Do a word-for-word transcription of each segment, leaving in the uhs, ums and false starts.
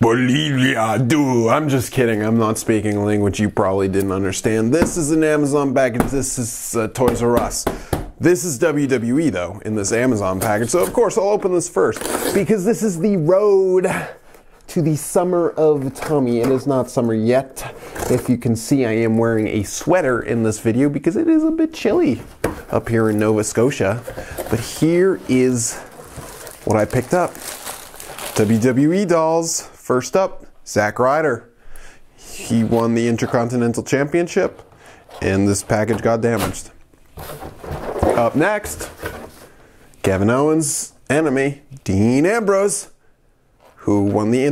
Bolivia, do. I'm just kidding. I'm not speaking a language you probably didn't understand. This is an Amazon package. This is uh, Toys R Us. This is W W E, though, in this Amazon package. So, of course, I'll open this first because this is the road to the summer of Tommy. It is not summer yet. If you can see, I am wearing a sweater in this video because it is a bit chilly up here in Nova Scotia. But here is what I picked up. W W E dolls. First up, Zack Ryder. He won the Intercontinental Championship, and this package got damaged. Up next, Kevin Owens' enemy, Dean Ambrose, who won the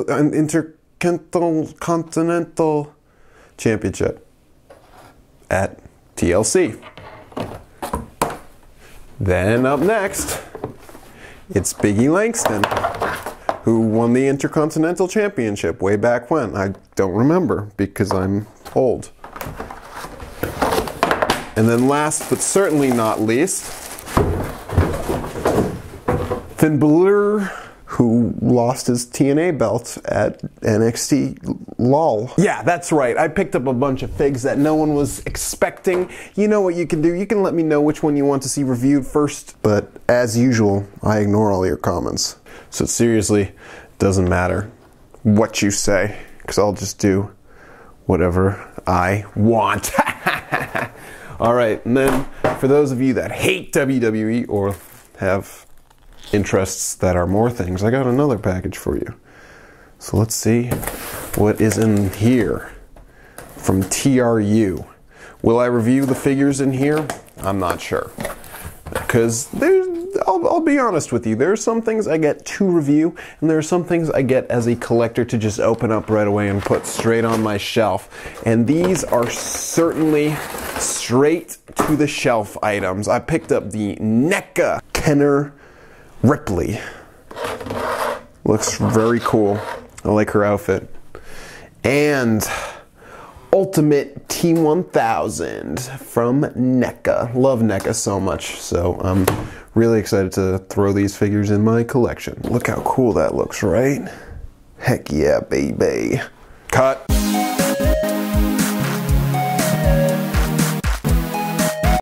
Intercontinental Championship at T L C. Then up next, it's Biggie Langston, who won the Intercontinental Championship way back when. I don't remember because I'm old. And then last but certainly not least, Finn Balor, who lost his T N A belt at N X T LOL. Yeah, that's right. I picked up a bunch of figs that no one was expecting. You know what you can do. You can let me know which one you want to see reviewed first. But as usual, I ignore all your comments. So seriously, doesn't matter what you say, because I'll just do whatever I want. All right, and then for those of you that hate W W E or have interests that are more things, I got another package for you. So let's see what is in here from T R U. Will I review the figures in here? I'm not sure. Because there's, I'll, I'll be honest with you, there are some things I get to review, and there are some things I get as a collector to just open up right away and put straight on my shelf. And these are certainly straight to the shelf items. I picked up the N E C A Kenner Ripley. Looks very cool. I like her outfit. And Ultimate T one thousand from N E C A. Love N E C A so much, so I'm really excited to throw these figures in my collection. Look how cool that looks, right? Heck yeah, baby. Cut.